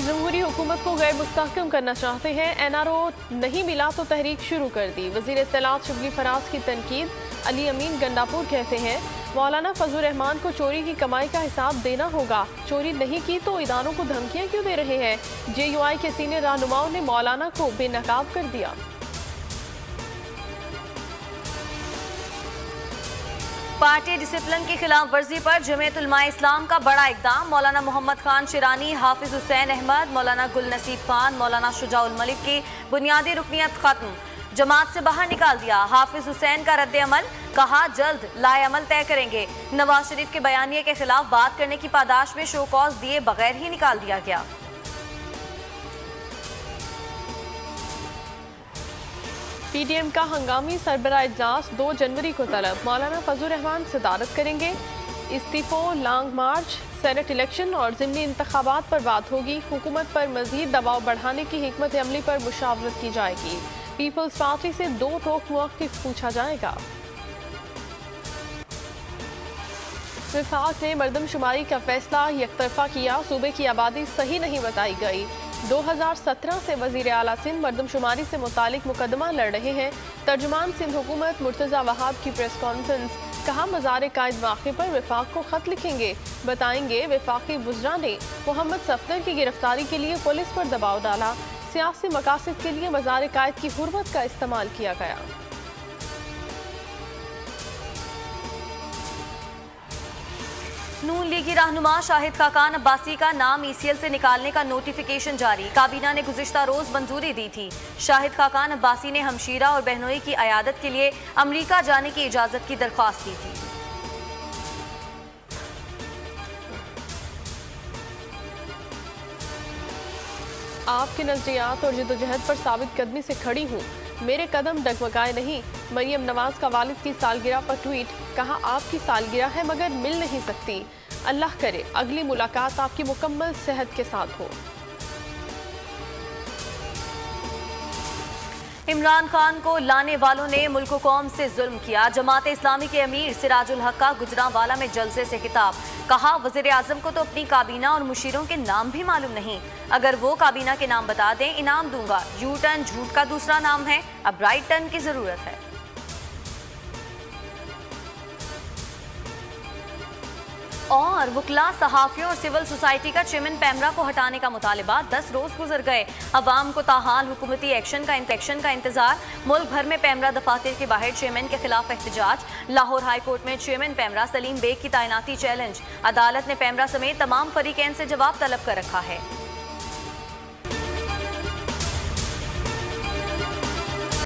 जमहूरी हुकूमत को गैर मुस्तहकम करना चाहते हैं। NRO नहीं मिला तो तहरीक शुरू कर दी। वज़ीर इत्तलात शिबली फराज की तनकीद। अली अमीन गंडापुर कहते हैं मौलाना फजलुर रहमान को चोरी की कमाई का हिसाब देना होगा। चोरी नहीं की तो इदारों को धमकियां क्यों दे रहे हैं। JUI के सीनियर रहनुमाओं ने मौलाना को बेनकाब कर दिया। पार्टी डिसिप्लिन की खिलाफ वर्जी पर जमीयत उलमाए इस्लाम का बड़ा इकदाम। मौलाना मोहम्मद खान शिरानी, हाफिज हुसैन अहमद, मौलाना गुल नसीब खान, मौलाना शुजाउल मलिक की बुनियादी रुकनियत खत्म, जमात से बाहर निकाल दिया। हाफिज हुसैन का रद्द अमल, कहा जल्द लाए अमल तय करेंगे। नवाज शरीफ के बयानिए के खिलाफ बात करने की पादाश में शो कॉज दिए बगैर ही निकाल दिया गया। PDM का हंगामी सरबराह इजलास 2 जनवरी को तलब। मौलाना फजलुर रहमान सदारत करेंगे। इस्तीफो, लॉन्ग मार्च, सेनेट इलेक्शन और ज़िमनी इंतखाबात पर बात होगी। हुकूमत पर मजीद दबाव बढ़ाने की हिकमत अमली पर मुशावरत की जाएगी। पीपल्स पार्टी से 2 टोक मौक़िफ़ पूछा जाएगा। विफाक ने मरदमशुमारी का फैसला यकतरफा किया। सूबे की आबादी सही नहीं बताई गई। 2017 से वज़ीर आला सिंध मरदमशुमारी से मुतालिक मुकदमा लड़ रहे हैं। तर्जुमान सिंध हुकूमत मुर्तज़ा वहाब की प्रेस कॉन्फ्रेंस, कहा मज़ार कायद वाक़े पर विफाक को ख़त लिखेंगे। बताएंगे वफाकी वुज़रा ने मोहम्मद सफदर की गिरफ्तारी के लिए पुलिस पर दबाव डाला। सियासी मकासद के लिए मज़ार कायद की हुर्मत का इस्तेमाल किया गया। नून लीगी रहनुमा शाहिद खाकान अब्बासी का नाम ECL से निकालने का नोटिफिकेशन जारी। काबीना ने गुज़िश्ता रोज मंजूरी दी थी। शाहिद खाकान अब्बासी ने हमशीरा और बहनोई की अयादत के लिए अमरीका जाने की इजाज़त की दरख्वास्त दी थी। आपके नजरियात और जिद्दोजहद पर साबित कदमी से खड़ी हूँ, मेरे कदम डगमगाए नहीं। मरियम नवाज का वालिद की सालगिरह पर ट्वीट, कहा आपकी सालगिरह है मगर मिल नहीं सकती। अल्लाह करे अगली मुलाकात आपकी मुकम्मल सेहत के साथ हो। इमरान खान को लाने वालों ने मुल्क कौम से जुल्म किया। जमात इस्लामी के अमीर सिराजुल हक का गुजरांवाला में जलसे से खिताब, कहा वज़ीर आज़म को तो अपनी काबीना और मुशीरों के नाम भी मालूम नहीं। अगर वो काबीना के नाम बता दें इनाम दूंगा। यू टर्न झूठ का दूसरा नाम है, अब राइट टर्न की जरूरत है। और वकला, सहाफ़ियों और सिविल सोसाइटी का चेयरमैन पैमरा को हटाने का मुतालिबा। 10 रोज गुजर गए, अवाम को ताहाल हुकूमती एक्शन का इंतजार। मुल्क भर में पैमरा दफातर के बाहर चेयरमैन के खिलाफ एहतजाज। लाहौर हाई कोर्ट में चेयरमैन पैमरा सलीम बेग की तैनाती चैलेंज। अदालत ने पैमरा समेत तमाम फरीकैन से जवाब तलब कर रखा है।